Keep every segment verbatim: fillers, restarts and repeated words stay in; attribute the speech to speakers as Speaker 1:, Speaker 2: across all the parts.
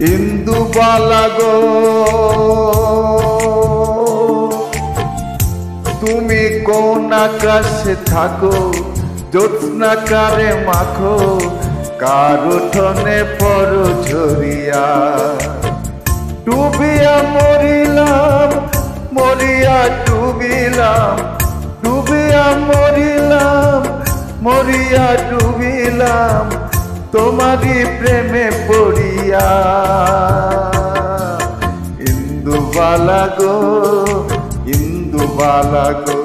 Speaker 1: ইন্দুবালা গো তুমি কোন আকাশে থাকো, জ্যোৎস্নাকারে মাখো কার উঠোনে পড়ো ঝরিয়া। ডুবিয়া মরিলাম মরিয়া ডুবিলাম, ডুবিয়া মরিলাম মরিয়া ডুবিলাম তোমারি প্রেমে পড়িয়া। ইন্দুবালা গো ইন্দুবালা গো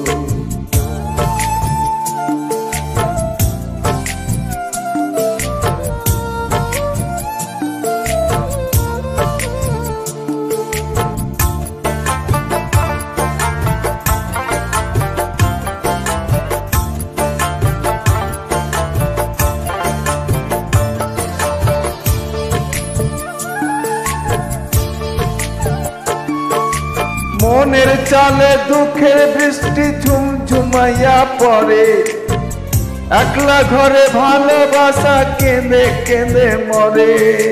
Speaker 1: মনের চালে দুঃখের বৃষ্টি ঝুমঝুমাইয়া পড়ে, একলা ঘরে ভালোবাসা কেঁদে কেঁদে মরে।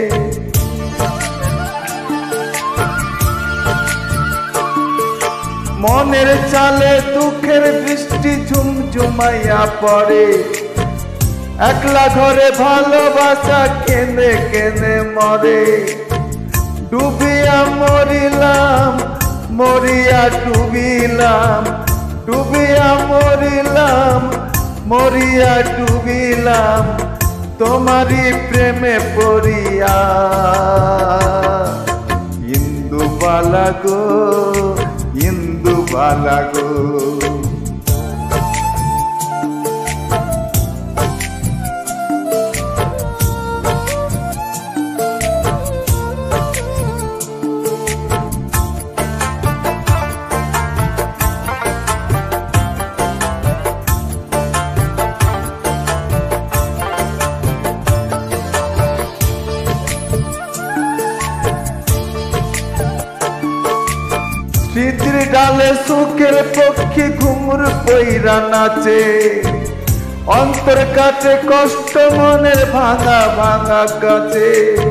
Speaker 1: মনের চালে দুঃখের বৃষ্টি ঝুমঝুমাইয়া পড়ে, একলা ঘরে ভালোবাসা কেঁদে কেঁদে মরে। ডুবিয়া মরিলাম মরিয়া ডুবিলাম, ডুবিয়া মরিলাম মরিয়া ডুবিলাম তোমারি প্রেমে পড়িয়া। ইন্দুবালা গো ইন্দুবালা গো স্মৃতির ডালে সুখের পক্ষী ঘুমুর পইরা নাচে, অন্তর কাছে কষ্ট মনের ভাঙা ভাঙা কাছে।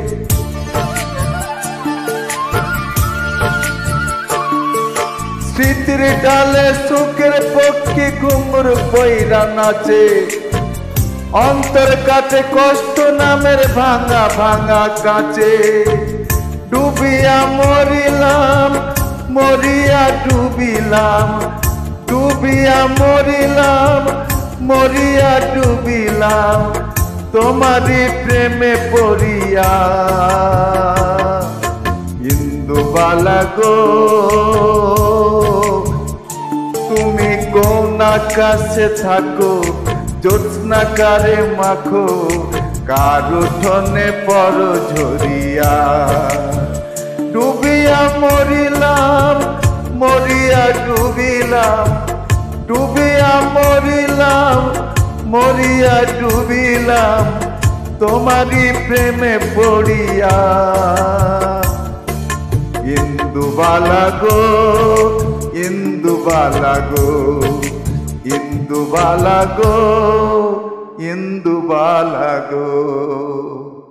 Speaker 1: স্মৃতির ডালে সুখের পক্ষী ঘুমুর পইরা নাচে, অন্তর কাছে কষ্ট নামের ভাঙা ভাঙা কাছে। ডুবিয়া মরিলাম মরিয়া ডুবিলাম, ডুবিয়া মরিলাম মরিয়া ডুবিলাম তোমারি প্রেমে পড়িয়া। ইন্দুবালা গো তুমি কোন আকাশে থাকো, জ্যোৎস্নাকারে মাখো কার উঠোনে পড়ো ঝরিয়া। ডুবিয়া মরিলাম মরিয়া ডুবিলাম, ডুবিয়া মরিলাম মরিয়া ডুবিলাম তোমারি প্রেমে পড়িয়া। ইন্দুবালা গো ইন্দুবালা গো ইন্দুবালা গো ইন্দুবালা গো।